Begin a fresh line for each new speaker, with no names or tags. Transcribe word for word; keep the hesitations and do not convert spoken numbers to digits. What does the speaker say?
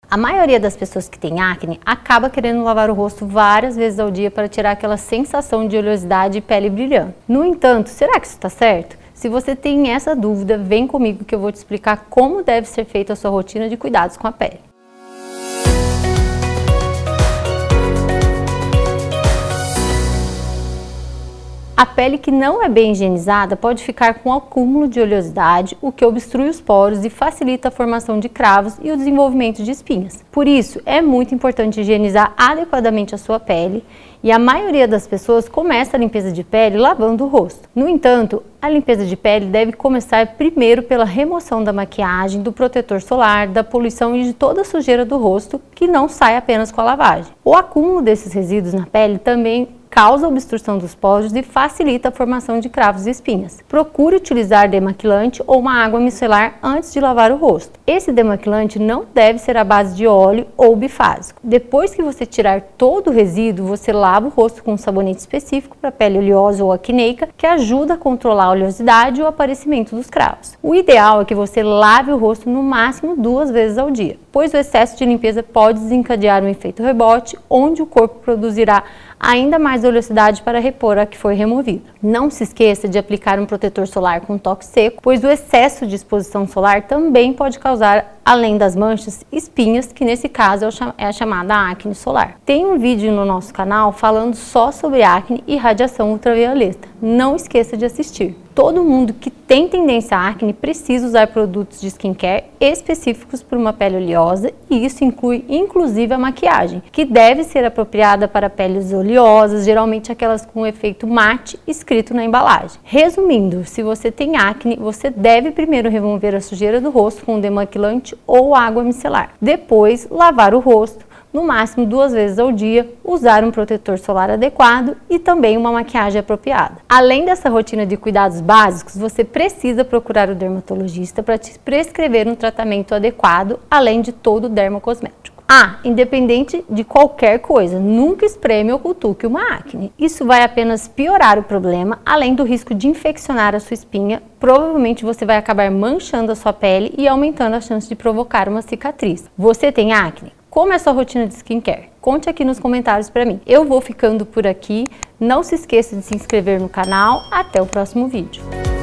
A maioria das pessoas que tem acne acaba querendo lavar o rosto várias vezes ao dia para tirar aquela sensação de oleosidade e pele brilhante. No entanto, será que isso está certo? Se você tem essa dúvida, vem comigo que eu vou te explicar como deve ser feita a sua rotina de cuidados com a pele. A pele que não é bem higienizada pode ficar com acúmulo de oleosidade, o que obstrui os poros e facilita a formação de cravos e o desenvolvimento de espinhas. Por isso, é muito importante higienizar adequadamente a sua pele e a maioria das pessoas começa a limpeza de pele lavando o rosto. No entanto, a limpeza de pele deve começar primeiro pela remoção da maquiagem, do protetor solar, da poluição e de toda a sujeira do rosto, que não sai apenas com a lavagem. O acúmulo desses resíduos na pele também causa obstrução dos poros e facilita a formação de cravos e espinhas. Procure utilizar demaquilante ou uma água micelar antes de lavar o rosto. Esse demaquilante não deve ser à base de óleo ou bifásico. Depois que você tirar todo o resíduo, você lava o rosto com um sabonete específico para pele oleosa ou acneica, que ajuda a controlar a oleosidade e o aparecimento dos cravos. O ideal é que você lave o rosto no máximo duas vezes ao dia, pois o excesso de limpeza pode desencadear um efeito rebote, onde o corpo produzirá ainda mais oleosidade para repor a que foi removida. Não se esqueça de aplicar um protetor solar com toque seco, pois o excesso de exposição solar também pode causar, além das manchas, espinhas, que nesse caso é a chamada acne solar. Tem um vídeo no nosso canal falando só sobre acne e radiação ultravioleta. Não esqueça de assistir. Todo mundo que tem tendência à acne precisa usar produtos de skincare específicos para uma pele oleosa, e isso inclui inclusive a maquiagem, que deve ser apropriada para peles oleosas, geralmente aquelas com efeito mate escrito na embalagem. Resumindo, se você tem acne, você deve primeiro remover a sujeira do rosto com demaquilante ou água micelar. Depois, lavar o rosto, no máximo duas vezes ao dia, usar um protetor solar adequado e também uma maquiagem apropriada. Além dessa rotina de cuidados básicos, você precisa procurar o dermatologista para te prescrever um tratamento adequado, além de todo o dermocosmético. Ah, independente de qualquer coisa, nunca espreme ou cutuque uma acne. Isso vai apenas piorar o problema, além do risco de infeccionar a sua espinha. Provavelmente você vai acabar manchando a sua pele e aumentando a chance de provocar uma cicatriz. Você tem acne? Como é a sua rotina de skincare? Conte aqui nos comentários para mim. Eu vou ficando por aqui. Não se esqueça de se inscrever no canal. Até o próximo vídeo.